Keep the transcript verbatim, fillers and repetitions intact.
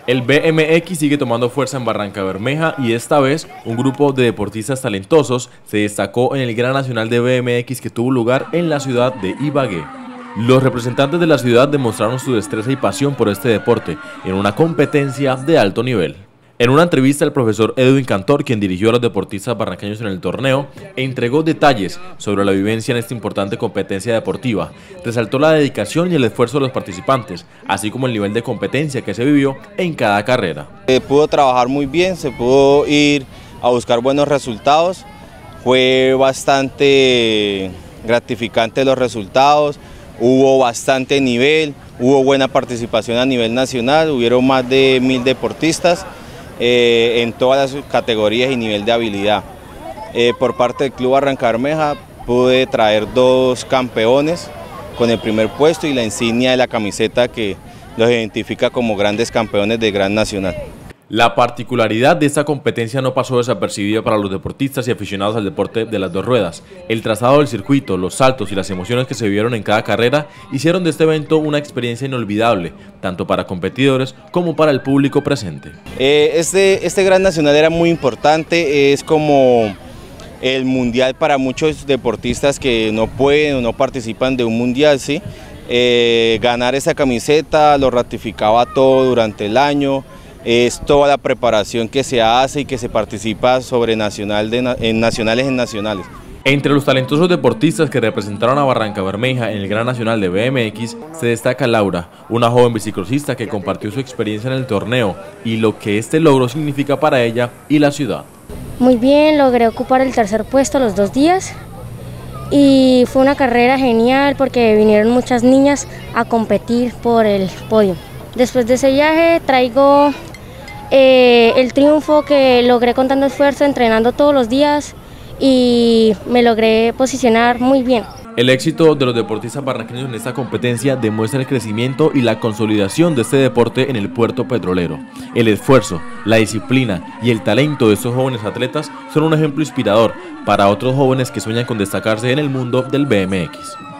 El B M X sigue tomando fuerza en Barrancabermeja y esta vez un grupo de deportistas talentosos se destacó en el Gran Nacional de B M X que tuvo lugar en la ciudad de Ibagué. Los representantes de la ciudad demostraron su destreza y pasión por este deporte en una competencia de alto nivel. En una entrevista, el profesor Edwin Cantor, quien dirigió a los deportistas barranqueños en el torneo, entregó detalles sobre la vivencia en esta importante competencia deportiva. Resaltó la dedicación y el esfuerzo de los participantes, así como el nivel de competencia que se vivió en cada carrera. Se pudo trabajar muy bien, se pudo ir a buscar buenos resultados, fue bastante gratificante los resultados, hubo bastante nivel, hubo buena participación a nivel nacional, hubieron más de mil deportistas. Eh, en todas las categorías y nivel de habilidad. Eh, por parte del Club Barrancabermeja pude traer dos campeones con el primer puesto y la insignia de la camiseta que los identifica como grandes campeones de Gran Nacional. La particularidad de esta competencia no pasó desapercibida para los deportistas y aficionados al deporte de las dos ruedas. El trazado del circuito, los saltos y las emociones que se vivieron en cada carrera hicieron de este evento una experiencia inolvidable, tanto para competidores como para el público presente. Eh, este, este Gran Nacional era muy importante, es como el mundial para muchos deportistas que no pueden o no participan de un mundial, ¿sí? Eh, ganar esa camiseta lo ratificaba todo durante el año. Es toda la preparación que se hace y que se participa sobre nacional de, en nacionales en nacionales. Entre los talentosos deportistas que representaron a Barrancabermeja en el Gran Nacional de B M X se destaca Laura, una joven bicicrosista que compartió su experiencia en el torneo y lo que este logro significa para ella y la ciudad. Muy bien, logré ocupar el tercer puesto los dos días y fue una carrera genial porque vinieron muchas niñas a competir por el podio. Después de ese viaje traigo Eh, el triunfo que logré con tanto esfuerzo, entrenando todos los días y me logré posicionar muy bien. El éxito de los deportistas barranqueños en esta competencia demuestra el crecimiento y la consolidación de este deporte en el puerto petrolero. El esfuerzo, la disciplina y el talento de estos jóvenes atletas son un ejemplo inspirador para otros jóvenes que sueñan con destacarse en el mundo del B M X.